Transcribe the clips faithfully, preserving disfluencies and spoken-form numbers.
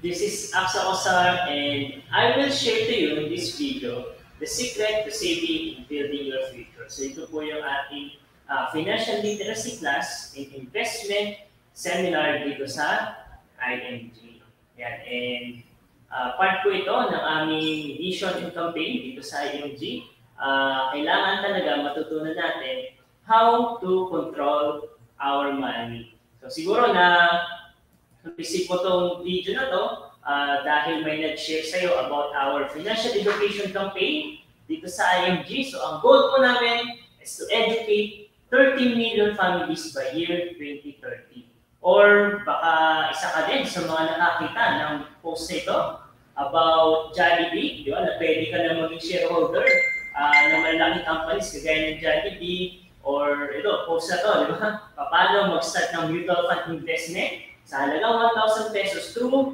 This is Aksa Osar, and I will share to you in this video the secret to saving and building your future. So ito po yung ating uh, financial literacy class and investment seminar dito sa I M G. Yan. And uh, part po ito ng aming vision and campaign dito sa I M G. Uh, kailangan talaga matutunan natin how to control our money. So siguro na naisip mo itong video na to uh, dahil may nag-share sa'yo about our financial education campaign dito sa I M G. So ang goal po namin is to educate thirty million families by year twenty thirty. Or baka isa ka din sa mga nakakita ng post nito about Jollibee, di ba, na pwede ka na maging shareholder uh, ng malalaking companies kagaya ng Jollibee, or ito, post na to, di ba? Paano mag-start ng mutual fund investment sa halagang one thousand pesos through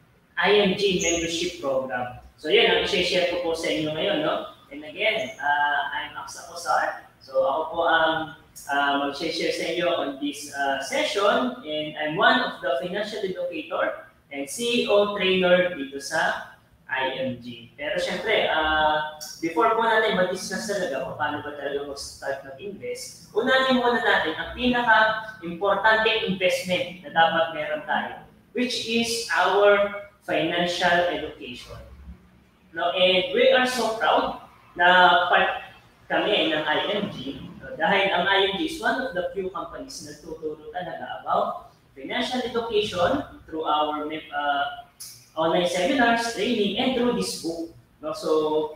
I M G membership program. So yan, ang i-share ko po sa inyo ngayon, no? And again, uh, I'm Aksa Osar. So ako po ang uh, mag-share sa inyo on this uh, session, and I'm one of the financial educator and C E O trainer dito sa I M G. Pero syempre, uh, before po natin mag-discuss talaga kung paano ba talaga mag-start mag-invest, unahin muna natin ang pinaka-importante investment na dapat meron tayo, which is our financial education. No, and we are so proud na part kami ng I M G, no, dahil ang I M G is one of the few companies na tuturo talaga about financial education through our uh, online seminars, training, and through this book. No? So,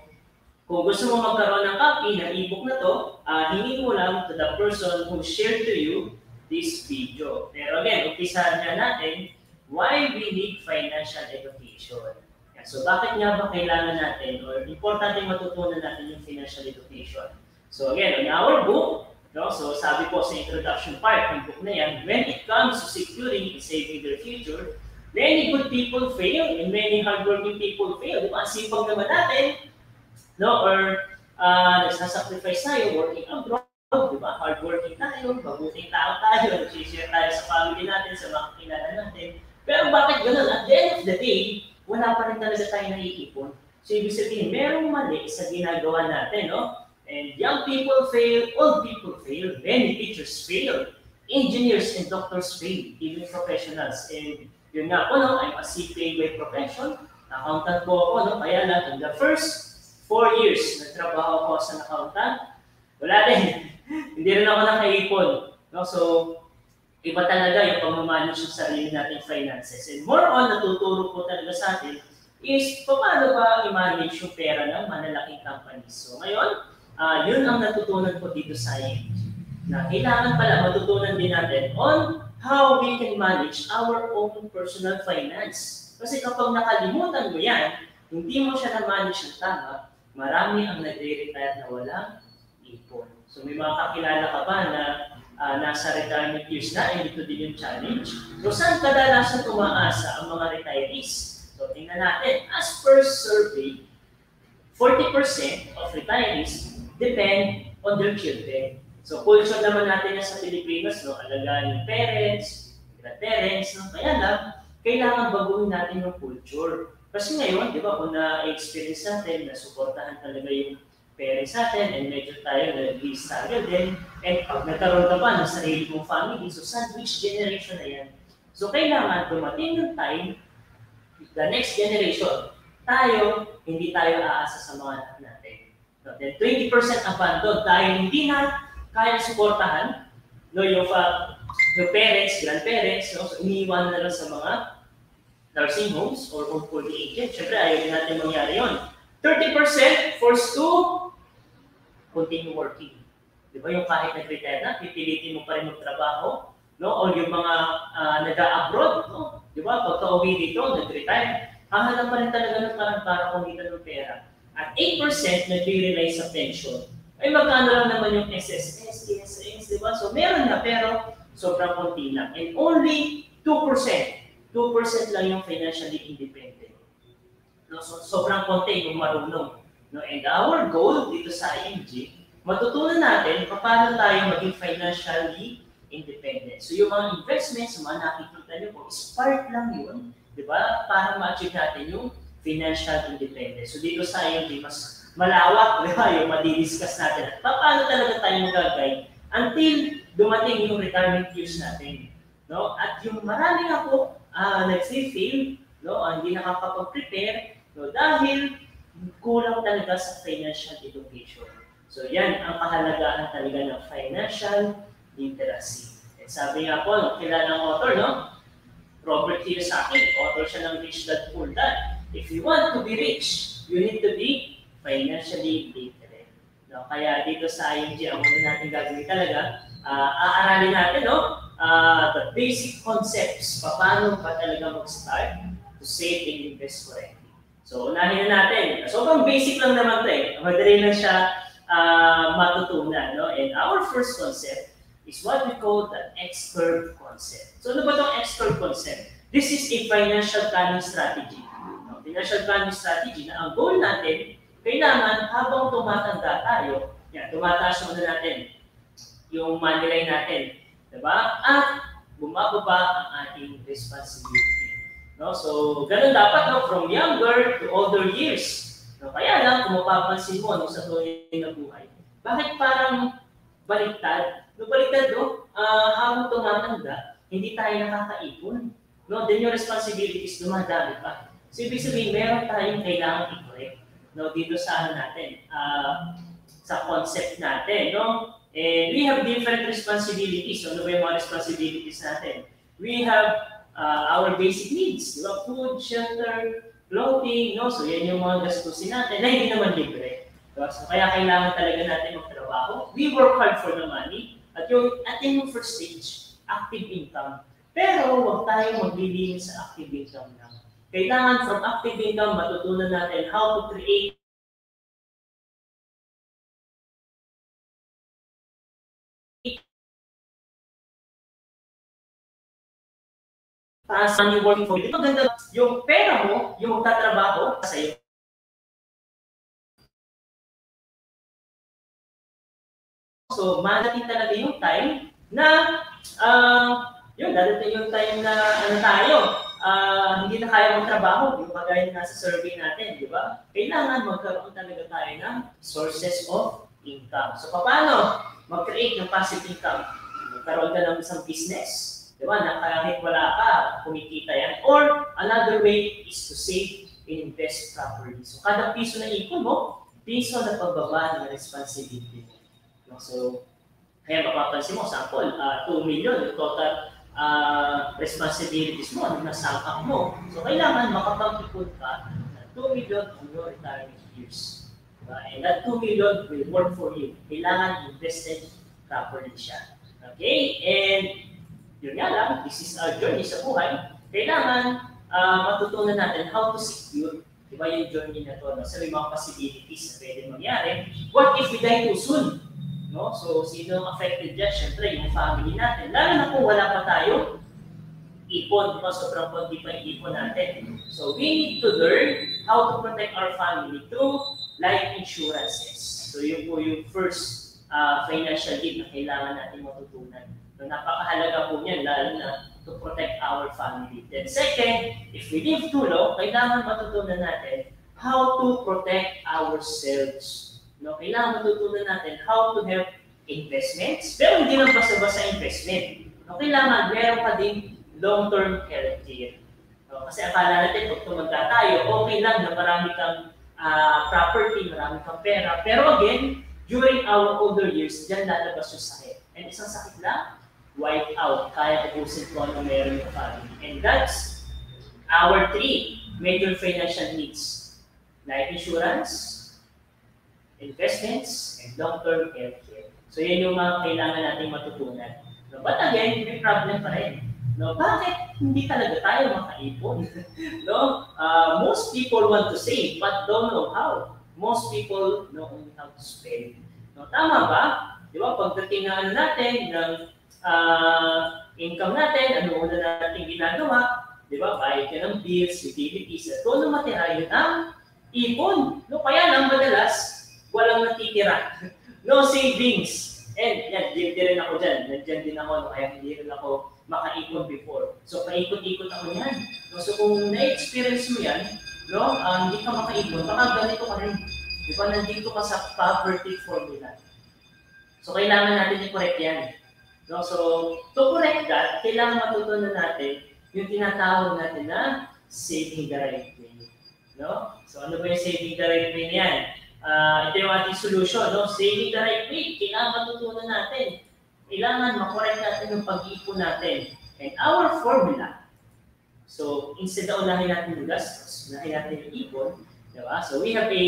kung gusto mo magkaroon ng copy ng e-book na to, uh, hingin mo lang to the person who shared to you this video. Pero again, umpisahan na natin why we need financial education. So, bakit nga ba kailangan natin or importante matutunan natin yung financial education? So, again, in our book, no, so sabi po sa introduction part ng book na yan, when it comes to securing and saving their future, many good people fail and many hardworking people fail. Di ba? Ang sipag naman natin, no? Or uh, nagsasacrifice tayo, working abroad, di ba? Hardworking tayo, mabuting tao tayo, nag-share tayo sa family natin, sa mga kilala natin. Pero bakit ganun? At the end of the day, wala pa rin talaga tayo naiipon. So, ibig sabihin, merong mali sa ginagawa natin, no? And young people fail, old people fail, many teachers fail, engineers and doctors fail, even professionals. And yun nga po, no, I'm a C P A by profession, accountant po ako, no, kaya lang, in the first four years, nagtrabaho ako as an accountant, wala din, hindi rin ako nakaipon. No? So, iba talaga yung pamamanage ng sarili nating finances. And more on, natuturo po talaga sa atin, is paano ba i-manage yung pera ng malalaking companies. So, ngayon, uh, yun ang natutunan ko dito sa I M G, na kailangan pala matutunan din natin on how we can manage our own personal finance. Kasi kapag nakalimutan mo yan, hindi mo siya na-manage ng tama, marami ang nagre-retire na walang ipon. So may mga kakilala ka ba na uh, nasa retirement years na, and ito din yung challenge. So saan kadalasan tumaasa ang mga retirees? So tingnan natin, as per survey, forty percent of retirees depend on their children. So, culture naman natin yan sa Pilipinas, no? Alagaan yung parents, grandparents, no? Kaya lang, kailangan baguhin natin yung culture. Kasi ngayon, di ba, kung na-experience natin, na-supportahan talaga yung parents natin, and medyo tayo nag-struggle din, and pag nagkaroon ka pa ng sarili mong family, so sandwich generation na yan. So, kailangan dumating yung time, the next generation, tayo, hindi tayo aasa sa mga anak natin. So, then, twenty percent abandon dahil hindi na kaya suportahan, no, yung, uh, yung parents, grandparents, no, so iniiwan na lang sa mga nursing homes or home for the aged. Siyempre, ayaw din natin mangyari yun. thirty percent forced to continue working. Di ba, yung kahit nag-retire na, pipilitin mo pa rin magtrabaho, no, o yung mga uh, nag-abroad, no, di ba, pagka-uwi dito, nag-retire, hahanap pa rin talaga ng parang para kumita ng pera. At eight percent nag-rely sa pension. Ay magkano lang naman yung S S S, T S S, di ba? So meron na, pero sobrang konti lang. And only two percent, two percent lang yung financially independent. No, so sobrang konti yung marunong. No, and our goal dito sa I M G, matutunan natin paano tayo maging financially independent. So yung mga investments, mga nakikita nyo po, is part lang yun di ba? Para ma-achieve natin yung financial independence. So dito sa I M D, mas malawak, di ba? Yung madidiscuss natin. At paano talaga tayo mag-guide until dumating yung retirement years natin. No? At yung marami nga po uh, nag-fail, no? Hindi nakakapag-prepare, no? Dahil kulang talaga sa financial education. So yan ang kahalagahan talaga ng financial literacy. And sabi nga po, kilala ng author, no? Robert Kiyosaki, author siya ng Rich Dad Poor Dad. If you want to be rich, you need to be financially literate. No? Kaya dito sa I M G, ang muna natin gagawin talaga, uh, aaralin natin, no? Uh, the basic concepts, paano pa talaga mag-start to save and invest correctly. So, unahin na natin. Sobrang basic lang naman ito eh. Madali lang siya uh, matutunan. No? And our first concept is what we call the X-curve concept. So, ano ba itong X-curve concept? This is a financial planning strategy. No? Financial planning strategy na ang goal natin, kailangan habang tumatanda tayo, yan, tumataas muna natin yung money line natin. Diba? At bumababa ang ating responsibility. No? So, ganun dapat, no? From younger to older years. No? Kaya lang, kung mapapansin mo no, sa tuloy na buhay, bakit parang baliktad? No, baliktad, no? Uh, habang tumatanda, hindi tayo nakakaipon. No? Then yung responsibilities dumadami pa. So, ibig sabihin, meron tayong kailangan i-correct. No? Dito sa ano natin, uh, sa concept natin, no? And we have different responsibilities. So, ano ba yung mga responsibilities natin? We have uh, our basic needs, diba? Food, shelter, clothing, no? So, yan yung mga gastusin natin na hindi naman libre. Diba? So, kaya kailangan talaga natin magtrabaho. We work hard for the money. At yung ating yung first stage, active income. Pero, huwag tayong maglilin sa active income lang. Kailangan from active income, matutunan natin how to create saan yung working for you. Ito ganda, yung pera mo, yung magtatrabaho sa iyo. So, madating talaga yung time na, uh, yun, dadating yung time na, ano tayo, uh, hindi na kaya magtrabaho, yung kagaya na sa survey natin, di ba? Kailangan magkaroon talaga tayo ng sources of income. So, paano mag-create ng passive income? Magkaroon ka ng isang business, di ba, na kahit wala ka, kumikita yan. Or, another way is to save and invest properly. So, kada piso na ipon mo, piso na pagbaba ng responsibility mo. So, kaya mapapansin mo, sample, uh, two million, yung total uh, responsibilities mo, ano nasangkap mo. So, kailangan makapag-ipon ka ng two million on your retirement years. Diba? And that two million will work for you. Kailangan invested properly siya. Okay? And yun nga lang, this is our journey sa buhay. Kailangan uh, matutunan natin how to secure, di ba yung journey na to, no? So may mga possibilities na pwede mangyari. What if we die too soon? No? So sino ang affected dyan? Siyempre, yung family natin. Lalo na kung wala pa tayo ipon, di ba? Sobrang konti pa yung ipon natin. So we need to learn how to protect our family through life insurances. So yun po yung first uh, financial need na kailangan natin matutunan. So, napakahalaga po niyan, lalo na to protect our family. Then second, if we live too long, kailangan matutunan natin how to protect ourselves. No? Kailangan matutunan natin how to have investments, pero hindi lang basta-basta investment. No? Kailangan meron pa din long-term healthcare. No? Kasi akala natin, pag tumanda tayo, okay lang na marami kang uh, property, marami kang pera. Pero again, during our older years, dyan lalabas yung sakit. And isang sakit lang, wipe out, kaya ubusin ko ano meron yung family. And that's our three major financial needs. Life insurance, investments, and long-term healthcare. So yan yung mga kailangan natin matutunan. No, but again, may problem pa rin. No, bakit hindi talaga tayo makaipon? No? Uh, most people want to save but don't know how. Most people know only how to spend. No, tama ba? Di ba? Pagdating na ano natin, ng uh, income natin, ano muna natin ginagawa, di ba? Bayad ka ng bills, utilities, at kung ano matira yun ang ipon. No, kaya lang madalas, walang natitira. No savings. And yan, di, di rin ako dyan. Nandiyan din ako, no, kaya hindi rin ako makaipon before. So, paikot-ikot ako yan. No? So, kung na-experience mo yan, no, um, hindi ka makaipon, baka ganito ka rin. Di ba, nandito ka sa poverty formula. So, kailangan natin i-correct yan. No? So, to correct that, kailangan matutunan natin yung tinatawag natin na saving the right way. No? So, ano ba yung saving the right way niyan? Uh, ito yung ating solution. No? Saving the right way, kailangan matutunan natin. Kailangan makorek natin yung pag-iipon natin. And our formula, so instead na unahin natin yung gastos, unahin natin yung ipon, diba? So we have a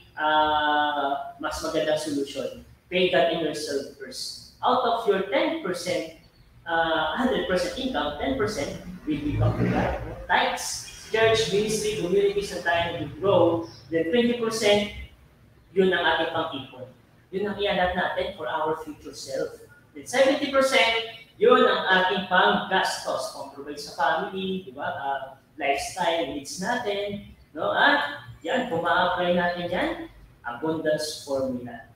uh, mas magandang solution. Pay God in yourself first. Out of your ten percent, uh, one hundred percent income, ten percent will become to God. Tithes, church, ministry, communities na tayo nag-grow, then twenty percent, yun ang ating pang-ipon. Yun ang ialat natin for our future self. Then seventy percent, yun ang ating pang-gastos, pang-provide sa family, di ba? Uh, lifestyle needs natin, no? At yan, kung ma-apply natin yan, abundance formula.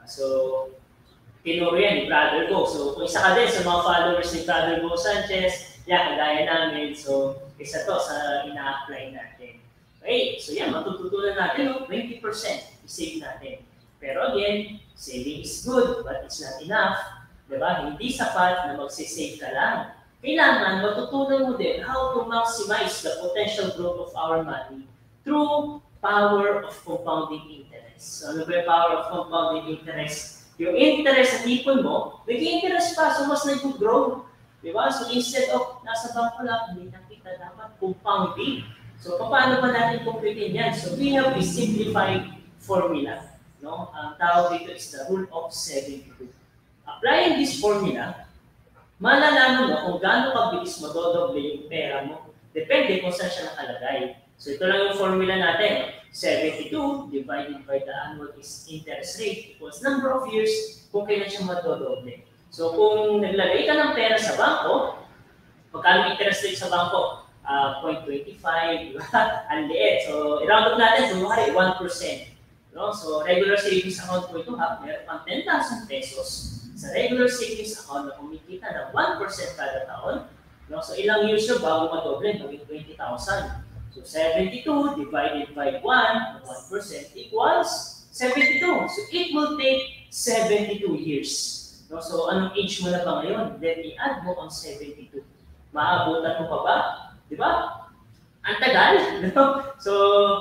So, tinuro yan ni Brother Go. So, kung isa ka din sa mga followers ni Brother Go Sanchez, yan, kagaya namin. So, isa to sa ina-apply natin. Okay, so yan, matututunan natin, no? twenty percent i-save natin. Pero again, saving is good, but it's not enough. Diba? Hindi sapat na magsisave ka lang. Kailangan matutunan mo din how to maximize the potential growth of our money through power of compounding interest. So, ano ba yung power of compounding interest? Yung interest sa ipon mo, nag-i-interest pa, so mas nag-grow. Diba? So, instead of nasa bangko lang, hindi na kita dapat compounding. So, paano ba natin computein yan? So, we have a simplified formula. No? Ang tawag dito is the rule of seventy-two. Applying this formula, malalaman mo kung gaano kabilis mo dodoble yung pera mo. Depende kung saan siya nakalagay. So ito lang yung formula natin. seventy-two divided by the annual interest rate equals number of years kung kailan siya madodoble. So kung naglagay ka ng pera sa bangko, magkano interest rate sa bangko? Uh, zero point two five, ang liit. So i-round up natin, kumari one percent. No? So regular savings account po ito, ha? Meron pang ten thousand pesos. Sa regular savings account na kumikita ng one percent kada taon, no? So ilang years yun bago madoble, maging twenty thousand. So seventy-two divided by one, one percent equals seventy-two. So it will take seventy-two years. No? So anong age mo na ba ngayon? Then i-add mo ang seventy-two. Maabutan mo pa ba? Di ba? Ang tagal. No? So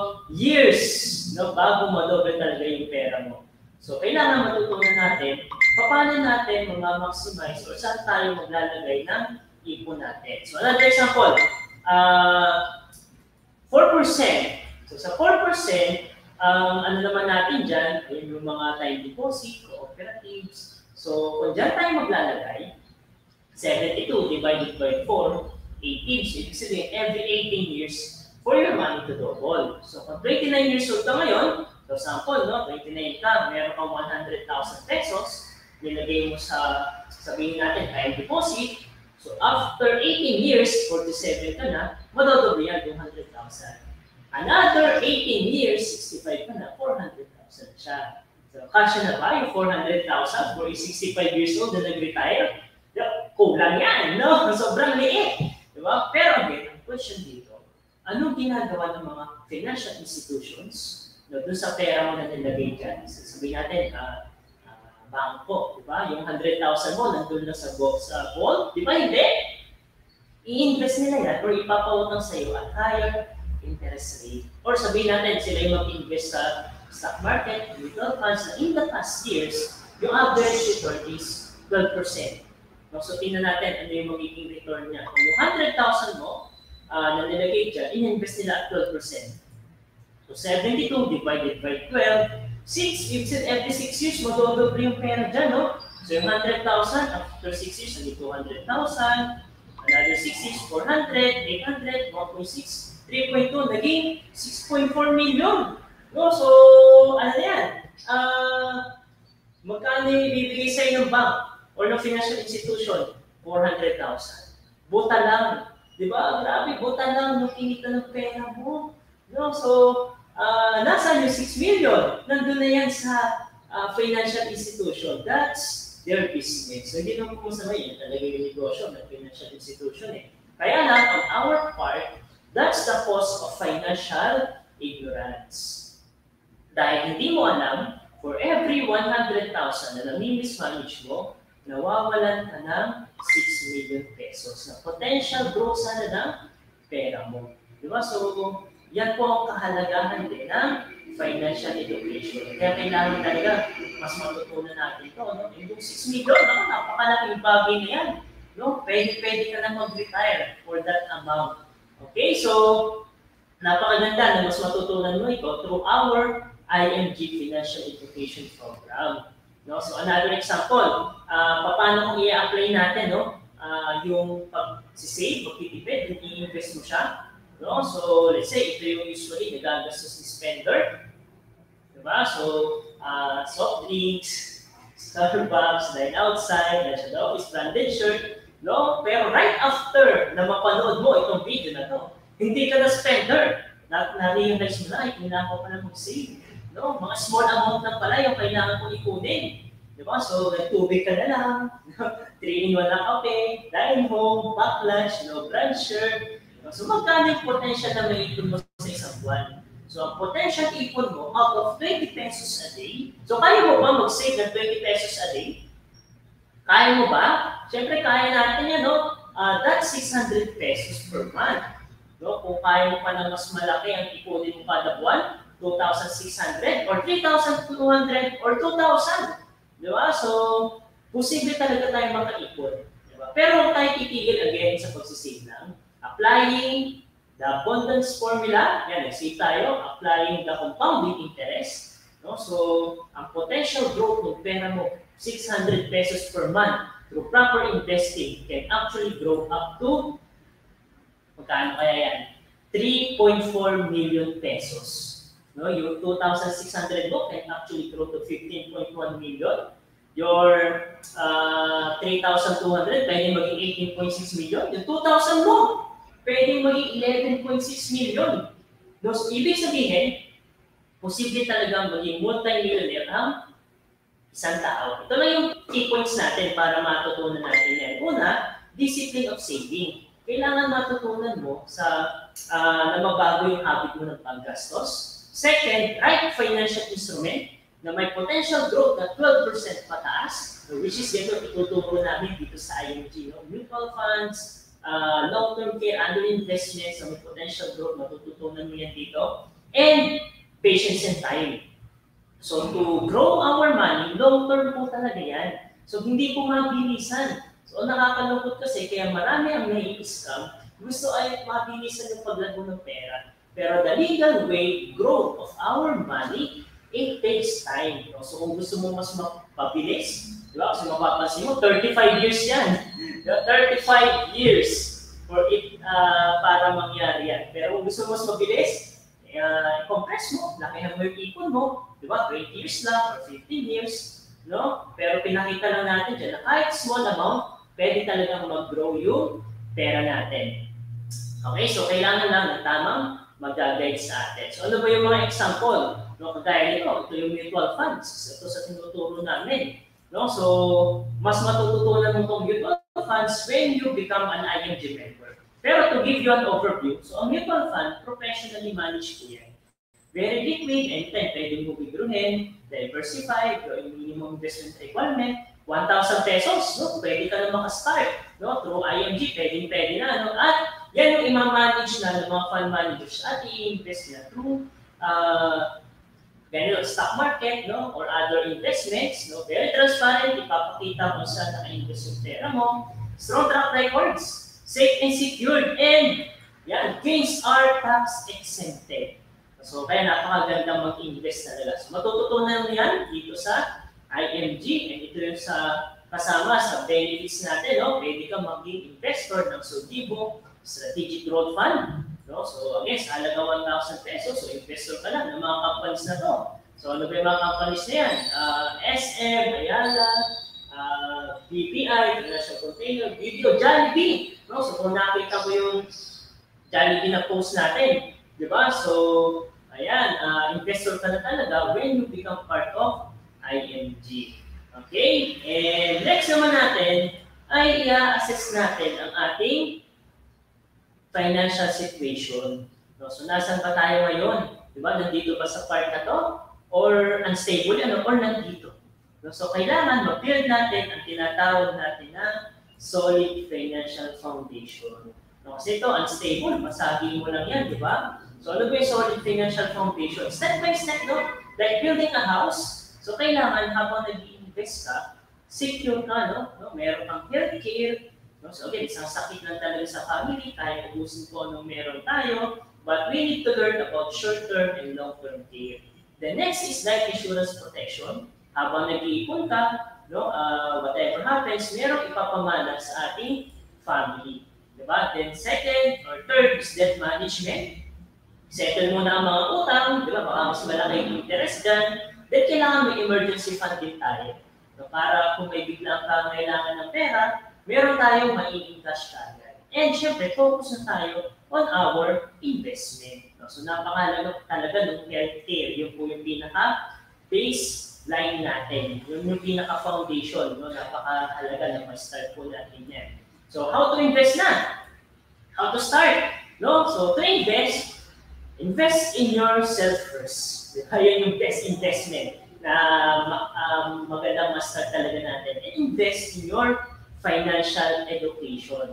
years, no? Bago madoble talaga yung pera mo. So, kailangan matutunan natin paano natin mag-maximize o saan tayo maglalagay ng ipon natin. So, another example, uh, four percent. So, sa four percent, um, ano naman natin dyan, ayun yung mga time deposit, cooperatives. So, kung dyan tayo maglalagay, seventy-two divided by four, eighteen. So, ibig sabihin, every eighteen years, for your money to double. So, kung twenty-nine years old ka ngayon, for example, no, twenty-nine ka, meron kang one hundred thousand pesos, nilagay mo sa, sabihin natin, time deposit. So, after eighteen years, forty-seven ka na, madodoble yan, two hundred thousand. Another eighteen years, sixty-five ka na, four hundred thousand siya. So, kasya na ba yung four hundred thousand for a sixty-five years old na nag-retire? Kulang yan, no? Sobrang liit. Diba? Pero again, ang question dito, anong ginagawa ng mga financial institutions no, doon sa pera mo na nilagay dyan? So, sabihin natin, uh, uh, bangko, di ba? Yung one hundred thousand mo, nandun na sa, sa bond, di ba? Hindi. I-invest nila yan or ipapautang sa iyo at higher interest rate. Or sabihin natin, sila yung mag-invest sa stock market, mutual funds, na in the past years, yung average return is twelve percent. No, so, tingnan natin ano yung magiging return niya. Kung yung one hundred thousand mo uh, na nilagay dyan, in-invest nila at twelve percent. So, seventy-two divided by twelve, six, ibig sabihin, every six years, madodoble yung pera dyan, no? So, yung one hundred thousand, after six years, naging two hundred thousand, another six years, four hundred, eight hundred, one point six, three point two, naging six point four million. No? So, ano yan? Uh, magkano yung ibibigay sa'yo ng bank or ng financial institution? four hundred thousand. Buta lang. Di ba? Grabe, buta lang nung kinita ng pera mo. No? So, Uh, nasa yung six million, nandun na yan sa uh, financial institution. That's their business. So, hindi naman po masama yun. Talaga yung negosyo ng financial institution eh. Kaya lang, on our part, that's the cause of financial ignorance. Dahil hindi mo alam, for every one hundred thousand na nami-mismanage mo, nawawalan ka ng six million pesos na potential growth sana ng pera mo. Di ba? So, yan po ang kahalagahan din ng financial education. Kaya kailangan talaga mas matutunan natin ito. No? Yung six million, no? Napakalaking bagay na yan. No? Pwede-pwede ka na mag-retire for that amount. Okay, so napakaganda na mas matutunan mo ito through our I M G Financial Education Program. No? So another example, uh, paano kung i-apply natin no? uh, yung pag-save, pag-titipid, i-invest mo siya. No? So let's say, ito yung usually nagagastos ni spender. Diba? So, uh, soft drinks, Starbucks, dine outside, dine sa office, branded shirt. No? Pero right after na mapanood mo itong video na to, hindi ka na spender. Na-realize mo na, ay, kailangan ko pala mag-save. No? Mga small amount lang pala yung kailangan ko ikunin. Diba? So, nagtubig ka na lang. three in one na kape, dine home, back lunch, no, brand shirt. So, magkano yung potential na may ipon mo sa isang buwan? So, ang potential ipon mo out of twenty pesos a day. So, kaya mo ba mag-save ng twenty pesos a day? Kaya mo ba? Siyempre, kaya natin yan, no? Uh, that's six hundred pesos per month. No? Kung kaya mo pa ng mas malaki ang ipunin mo kada buwan, two thousand six hundred or three thousand two hundred or two thousand. Di ba? So, posible talaga tayo makaipon. Diba? Pero huwag tayo titigil again sa pagsisave lang. Applying the abundance formula, yan, nag-save tayo, applying the compounding interest. No? So, ang potential growth ng pera mo, six hundred pesos per month through proper investing can actually grow up to, magkano kaya yan? three point four million pesos. No? Yung two thousand six hundred mo can actually grow to fifteen point one million. Your uh, three thousand two hundred pwede maging eighteen point six million. Yung two thousand mo, pwede maging eleven point six million. No? So, ibig sabihin, posible talagang maging multi-millionaire ang isang tao. Ito lang yung key points natin para matutunan natin yan. Una, discipline of saving. Kailangan matutunan mo sa uh, na mabago yung habit mo ng paggastos. Second, right financial instrument na may potential growth na twelve percent pataas, which is dito ituturo namin dito sa I M G. No? Mutual funds, uh, long-term care, under investments na may potential growth, matututunan mo yan dito. And patience and time. So to grow our money, long-term po talaga yan. So hindi po mabilisan. So nakakalungkot kasi kaya marami ang nai-scam. Gusto ay mabilisan yung paglago ng pera. Pero the legal way, growth of our money, it takes time. No? So kung gusto mo mas mapabilis, di ba? Kasi mapapansin mo, thirty-five years yan. thirty-five years for it uh, para mangyari yan. Pero kung gusto mo mas mabilis, uh, compress mo, lakihan mo yung ipon mo, di ba? twenty years lang or fifteen years. No? Pero pinakita lang natin dyan na kahit small amount, pwede talagang mag-grow yung pera natin. Okay, so kailangan lang ng tamang mag-guide sa atin. So ano ba yung mga example? No, kagaya nito, ito yung mutual funds. Ito sa tinuturo namin. No, so mas matututunan mo itong mutual funds when you become an I M G member. Pero to give you an overview, so ang mutual fund, professionally managed po yan. Very liquid, anytime pwede mo withdrawin, diversify, yung minimum investment requirement, one thousand pesos, no? Pwede ka na makastart, no? Through I M G, pwede, pwede na, no? At yan yung ima-manage na ng mga fund managers at i-invest na through uh, ganito, stock market, no? Or other investments, no? Very transparent, ipapakita kung saan naka-invest yung pera mo, strong track records, safe and secured, and yan, gains are tax exempted. So, kaya napakagandang mag-invest talaga. So, matututunan mo yan dito sa I M G, and ito yung sa kasama sa benefits natin, no? Pwede kang maging investor ng Soldibo Strategic Growth Fund. No? So, again, sa halaga one thousand pesos, so investor ka lang ng mga companies na to. So, ano ba yung mga companies na yan? Uh, S M, Ayala, uh, B P I, International Container, Video, Jollibee. No? So, kung nakita mo yung Jollibee na post natin, di ba? So, ayan, uh, investor ka na talaga when you become part of I M G. Okay? And next naman natin ay i-assess natin ang ating financial situation. No? So, nasan ba tayo ngayon? Diba? Nandito ba sa part na to? Or unstable ano? Or nandito? No? So, kailangan mag-build natin ang tinatawag natin na solid financial foundation. No? Kasi ito, unstable. Masabi mo lang yan, di ba? So, ano ba yung solid financial foundation? Step by step, no? Like building a house. So, kailangan habang nag-i-invest ka, secure ka, no? no? Meron kang healthcare. No? So, again, isang sakit lang talaga sa family. Kaya ubusin ko anong meron tayo. But we need to learn about short-term and long-term care. The next is life insurance protection. Habang nag-iipon ka, no, uh, whatever happens, merong ipapamana sa ating family. Diba? Then second or third is debt management. Settle mo na ang mga utang, diba? Baka mas malaki yung interest dyan. Then kailangan may emergency fund din tayo. No, para kung may biglang kailangan ng pera, meron tayong maiing cash kagad. And syempre, focus na tayo on our investment. No? So napakalaga talaga ng healthcare. Yun po yung pinaka-baseline natin. Yun yung pinaka-foundation. No? Napakahalaga na ma-start po natin yan. So how to invest na? How to start? No? So to invest, invest in yourself first. Ayun yung best investment na um, magandang ma-start talaga natin. And invest in your financial education.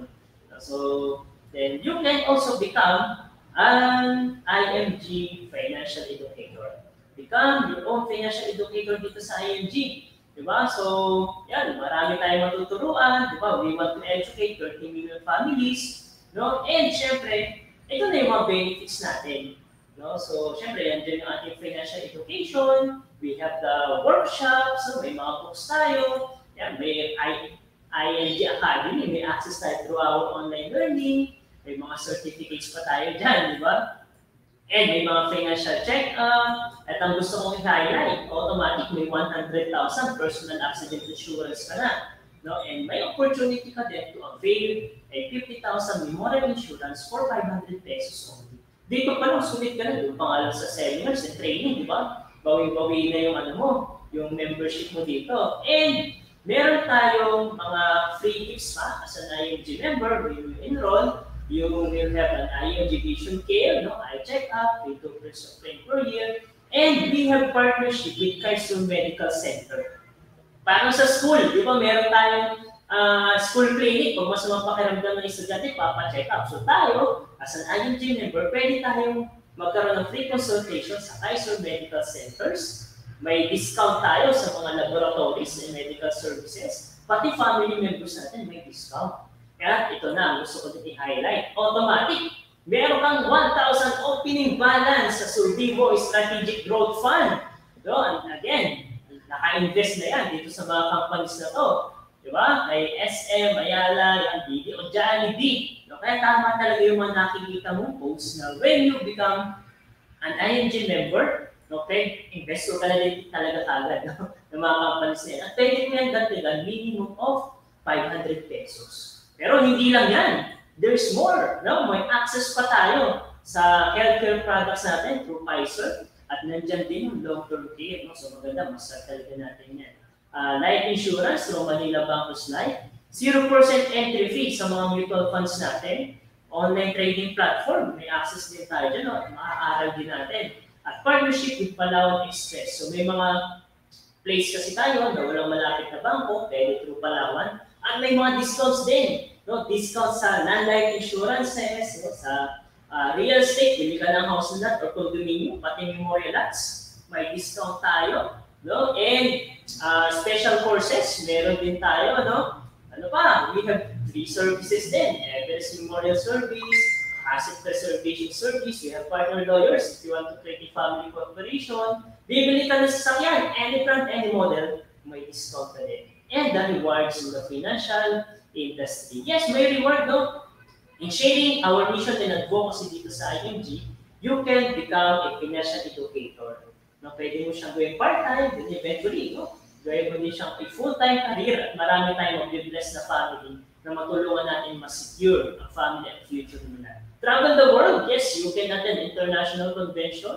So then you can also become an I M G financial educator. Become your own financial educator dito sa I M G. Diba? So, yan, marami tayong matuturuan. Diba? We want to educate thirty million families. No? And syempre, ito na yung mga benefits natin. No? So, syempre, yan din yung ating financial education. We have the workshops. So, may mga books tayo. Yan, may I M G Academy. May access tayo through our online learning. May mga certificates pa tayo dyan, di ba? And may mga financial check-up. At ang gusto kong i-highlight, automatic may one hundred thousand personal accident insurance ka na. No? And may opportunity ka din to avail a fifty thousand memorial insurance for five hundred pesos only. Dito pa lang, sulit ka na. Doon pa nga lang sa seminars and training, di ba? Bawi-bawi na yung ano mo, yung membership mo dito. And meron tayong mga free gifts pa as an I M G member when you enroll. You will have an I M G vision care, no? eye check-up, free two percent of pain per year, and we have partnership with Kaiser Medical Center. Parang sa school, di ba meron tayong uh, school clinic, pag masamang pakiramdam ng estudyante, papa-check up. So tayo, as an I M G member, pwede tayong magkaroon ng free consultation sa Kaiser Medical Centers. May discount tayo sa mga laboratories and medical services. Pati family members natin may discount. Kaya ito na, gusto ko din i-highlight. Automatic, meron kang one thousand opening balance sa Survivo Strategic Growth Fund. So, and again, naka-invest na yan dito sa mga companies na to. Diba? May S M, Ayala, yan, D D, o Jollibee. No? Kaya tama talaga yung mga nakikita mong post na when you become an I M G member, okay, investor ka na din talaga kagad, no? Ng mga companies na yan. At pwede mo yan dagdagan minimum of five hundred pesos. Pero hindi lang yan. There's more. No? May access pa tayo sa healthcare products natin through Pfizer. At nandyan din yung long-term care. No? So maganda, mas talaga natin yan. Uh, life insurance through Manila Bancos Life. zero percent entry fee sa mga mutual funds natin. Online trading platform. May access din tayo dyan. No? Maaaral din natin. At partnership with Palawan Express. So may mga place kasi tayo na walang malapit na bangko, pwede through Palawan. At may mga discounts din. No? Discounts sa non-life insurances, no? Sa uh, real estate, bili ka ng house lot or condominium, pati memorial lots, may discount tayo. No? And uh, special courses, meron din tayo. No? Ano pa? We have free services din. Everest Memorial Service, Asset Preservation Service, we have partner lawyers if you want to create a family corporation. Bibili ka ng sasakyan, any brand, any model, may discount ka din. And the rewards in the financial industry. Yes, may reward, no? In sharing our mission and advocacy dito sa I M G, you can become a financial educator. No, pwede mo siyang gawin part-time, then eventually, no? Gawin mo din siyang a full-time career at marami tayong mag-bless na family na matulungan natin ma-secure ang family at future nila. Travel the world, yes, you can attend international conventions.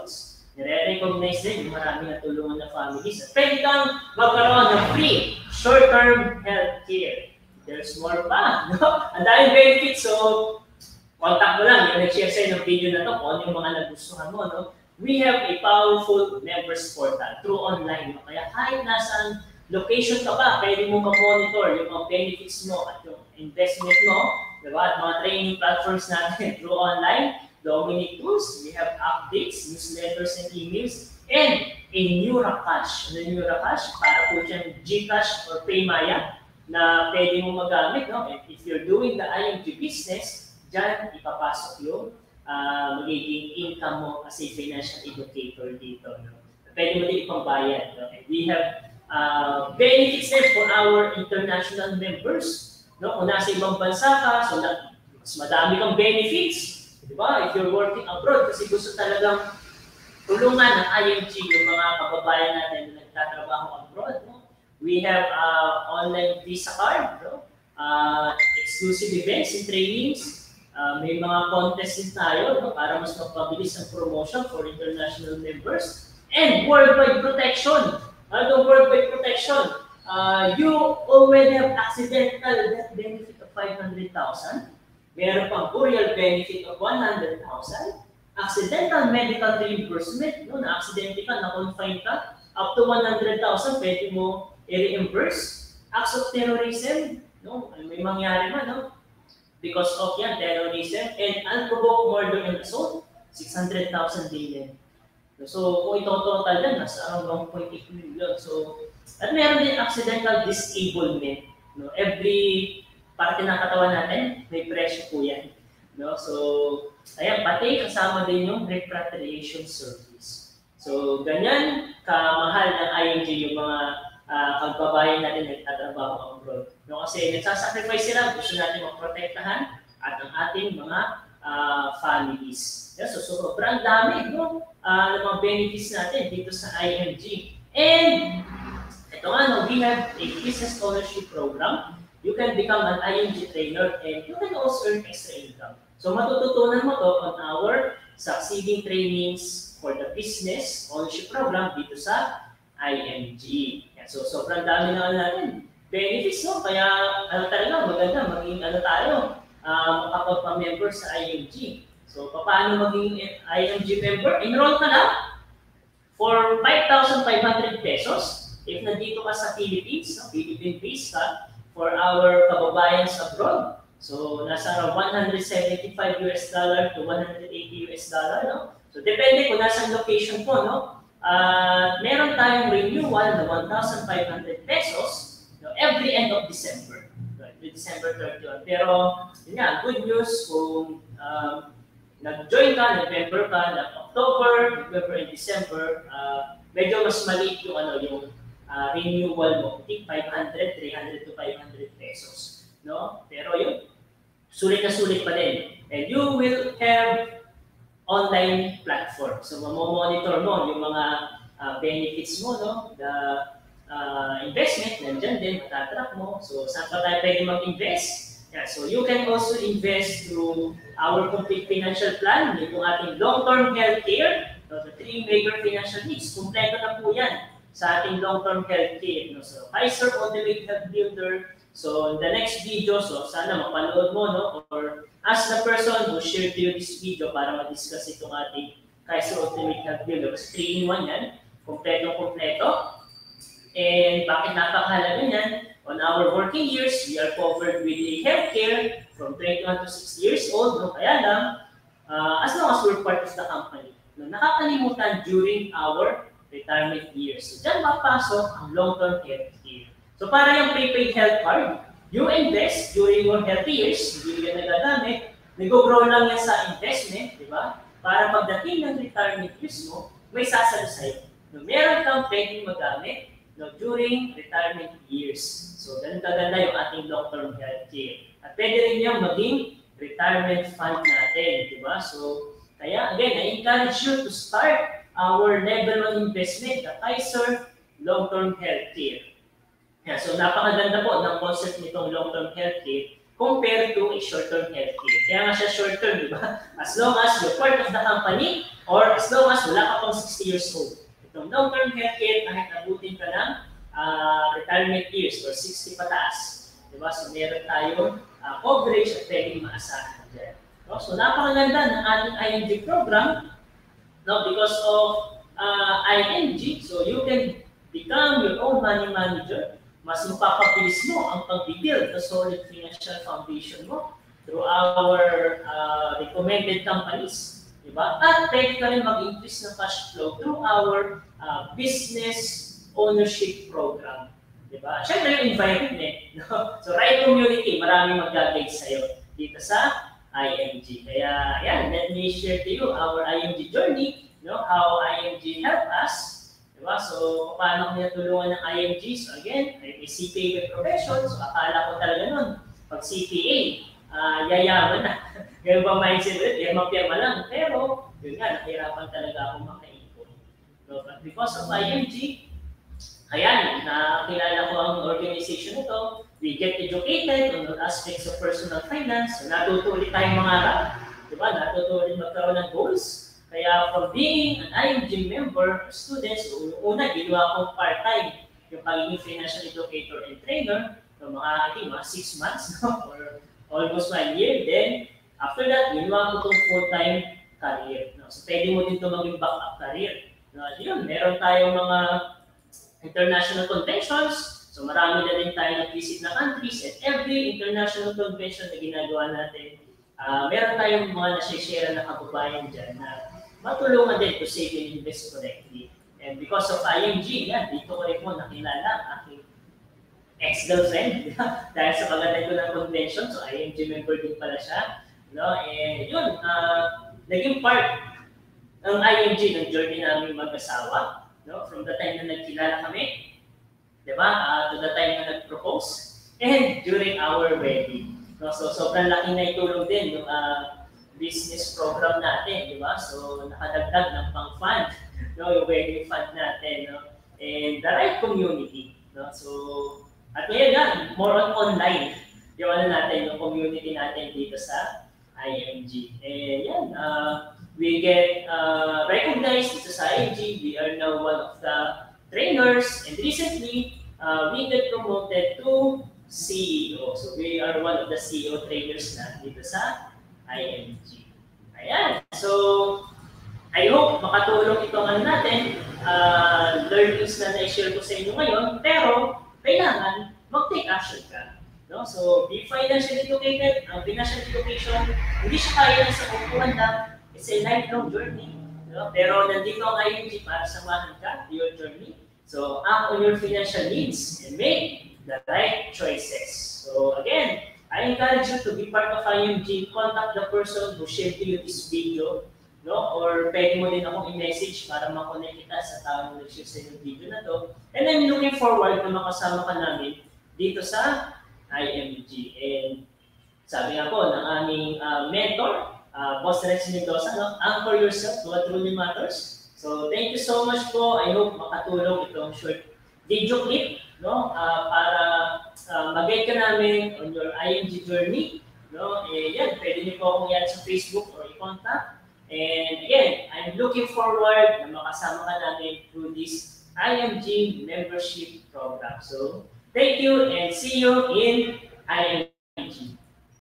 nire-recognize din yung marami na tulungan na families. At pwede kang magkaroon ng free short-term health care. There's more pa, no? Ang daming benefits, so contact mo lang, yung nag-share sa'yo ng video na to, kung ano yung mga nagustuhan mo, no? We have a powerful members portal through online. No? Kaya kahit nasaan location ka ba, pwede mo ma-monitor yung mga benefits mo at yung investment mo, diba? At mga training platforms natin through online, Dominic Tools, we have updates, newsletters, and emails, and a Neuracash. Ano yung Neuracash? Para po siyang GCash or Paymaya na pwede mo magamit. No? And if you're doing the I M G business, dyan ipapasok yung uh, magiging income mo as a financial educator dito. No? Pwede mo din ipambayad. No? And we have uh, benefits there for our international members. No? Kung nasa ibang bansa ka, so na, mas madami kang benefits. Diba? If you're working abroad, kasi gusto talagang tulungan ng I M G yung mga kababayan natin na nagtatrabaho abroad. No? We have uh, online visa card, no? uh, exclusive events and trainings. Uh, may mga contest din tayo, no? Para mas magpabilis ang promotion for international members. And worldwide protection. Ano worldwide protection? Uh, you already have accidental death benefit of five hundred thousand. Meron pang burial benefit of one hundred thousand. Accidental medical reimbursement, no? Na-accidente ka, na-confine ka, up to one hundred thousand, pwede mo i-reimburse. Acts of terrorism, no? May mangyari man, no? Because of yan, terrorism, and unprovoked murder and assault, six hundred thousand din yan. So, kung ito-total yan, nasa around one point eight million. So, at meron din accidental disablement. No? Every parte ng katawan natin, may presyo po yan. No? So, ayan, pati kasama din yung repatriation service. So, ganyan kamahal ng I M G yung mga uh, kababayan natin nagtatrabaho abroad. No? Kasi nagsasacrifice sila, gusto natin maprotektahan at ang ating mga uh, families. Yeah, so, sobrang dami no? uh, ng mga benefits natin dito sa I M G. And, ito nga, no, we have a business scholarship program. You can become an I M G trainer and you can also earn extra income. So matututunan mo to on our succeeding trainings for the business ownership program dito sa I M G. Yan. So sobrang dami na natin benefits, no? Kaya ano talaga, maganda maging ano tayo, uh, makapagpa-member sa I M G. So paano maging I M G member? Enroll ka lang for five thousand five hundred pesos if nandito ka sa Philippines, no? Philippine-based ka, for our kababayans abroad. So, nasa around one hundred seventy-five US dollar to one hundred eighty US dollar, no? So, depende kung nasa location po, no? Uh, meron tayong renewal na one thousand five hundred pesos, no? Every end of December. Right? December thirty-first. Pero, yun nga, good news kung um, nag-join ka, nag-member ka, ng October, November, and December, uh, medyo mas maliit yung ano, yung Uh, renewal mo, I think five hundred, three hundred to five hundred pesos. No? Pero yun, sulit na sulit pa din. And you will have online platform. So, mamomonitor mo yung mga uh, benefits mo, no? The uh, investment, nandyan din, matatrack mo. So, saan pa tayo pwede mag-invest? Yeah, so, you can also invest through our complete financial plan, yung ating long-term healthcare, so, the three major financial needs. Kompleto na po yan sa ating long-term healthcare. No? So, Kaiser Ultimate Health Builder. So, in the next video, so sana mapanood mo, no? Or ask the person who shared to you this video para ma-discuss itong ating Kaiser Ultimate Health Builder. Kasi three in one yan. Kompleto-kompleto. And bakit napakahalaga yan? On our working years, we are covered with a healthcare from twenty-one to sixty years old. No? Kaya lang, uh, as long as we're part of the company, no? Nakakalimutan during our retirement years. So, dyan mapasok ang long-term health care. So, para yung prepaid health card, you invest during your healthy years, hindi ka nagagamit, nag-grow lang yan sa investment, di ba? Para pagdating ng retirement years mo, may sasalo sa'yo. No, meron kang pwedeng magamit no, during retirement years. So, ganun kaganda yung ating long-term health care. At pwede rin yung maging retirement fund natin, di ba? So, kaya, again, I encourage you to start our level of investment, the Kaiser Long-Term Healthcare. Yeah, so napakaganda po ng concept nitong long-term healthcare compared to a short-term healthcare. Kaya nga siya short-term, di ba? As long as you're part of the company or as long as wala ka pang sixty years old. Itong long-term healthcare, kahit abutin ka ng uh, retirement years or sixty pataas. Di ba? So meron tayong uh, coverage at pwedeng maasahan dyan. No? So napakaganda ng ating I M G program, no? Because of uh, I M G, so you can become your own money manager. Mas mapapabilis mo ang pag-build the solid financial foundation mo through our uh, recommended companies. Diba? At pwede ka rin mag-increase ng cash flow through our uh, business ownership program. Diba? Siyempre yung environment. No? So, right community, maraming mag-guide sa'yo dito sa I M G. Kaya, yan, let me share to you our I M G journey, no? How I M G helped us. Diba? So, paano ko natulungan ng I M G? So, again, may C P A with profession. So, akala ko talaga nun, pag C P A, uh, yayaman na. Ganun ba mindset ulit? Pirma-pirma lang. Pero, yun nga, nahirapan talaga ako makaipon. So, but because of I M G, ayan, nakilala ko ang organization ito. We get educated on all aspects of personal finance. So, natuto ulit tayong mangarap. Diba? Natuto ulit magkaroon ng goals. Kaya from being an I M G member or student, so una, ginawa ko part-time yung pagiging financial educator and trainer ng mga, I think, mga six months, no? Or almost one year. Then, after that, ginawa ko itong full-time career. No? So, pwede mo din ito maging backup career. No? Yun, meron tayong mga international conventions. So, marami na din tayo nag-visit na countries at every international convention na ginagawa natin, uh, meron tayong mga nasi-share na kababayan dyan na matulungan din to save and invest correctly. And because of I M G, yan, dito ko rin po nakilala ang aking ex-girlfriend. Dahil sa pag-attend ko ng convention, so I M G member din pala siya. No? And yun, uh, naging part ng I M G ng journey namin mag-asawa. No? From the time na nagkilala kami, diba? Uh, to the time na nag-propose, and during our wedding. No? So, sobrang laki na itulong din yung uh, business program natin, di ba? So, nakadagdag ng pang-fund, no? Yung wedding fund natin, no? And the right community, no? So, at ngayon nga, more on online, yung ano natin, yung community natin dito sa I M G. And yan, uh, we get uh, recognized dito sa I M G. We are now one of the trainers, and recently, uh, we get promoted to C E O. So, we are one of the C E O trainers na dito sa I M G. Ayan. So, I hope makatulong itong ano natin, uh, learnings na na-share ko sa inyo ngayon, pero kailangan mag-take action ka. No? So, be financially educated. Ang financial education, hindi siya kaya na sa kukuhan lang. It's a lifelong journey. No? Pero nandito ang I M G para samahan ka, your journey. So, act on your financial needs and make the right choices. So, again, I encourage you to be part of I M G. Contact the person who shared to you this video, no? Or pwede mo din akong i-message para makonect kita sa tao na nag-share sa yung video na to. And I'm looking forward na makasama ka namin dito sa I M G. And sabi nga po ng aming uh, mentor, uh, Boss Rex Mendoza, no? Anchor yourself to what truly matters. So thank you so much po. I hope makatulong itong short video clip, no? Uh, para uh, mag-guide ka namin on your I M G journey, no? Eh, yan, pwede niyo po akong yan sa Facebook or i-contact. And again, I'm looking forward na makasama ka namin through this I M G membership program. So, thank you and see you in I M G.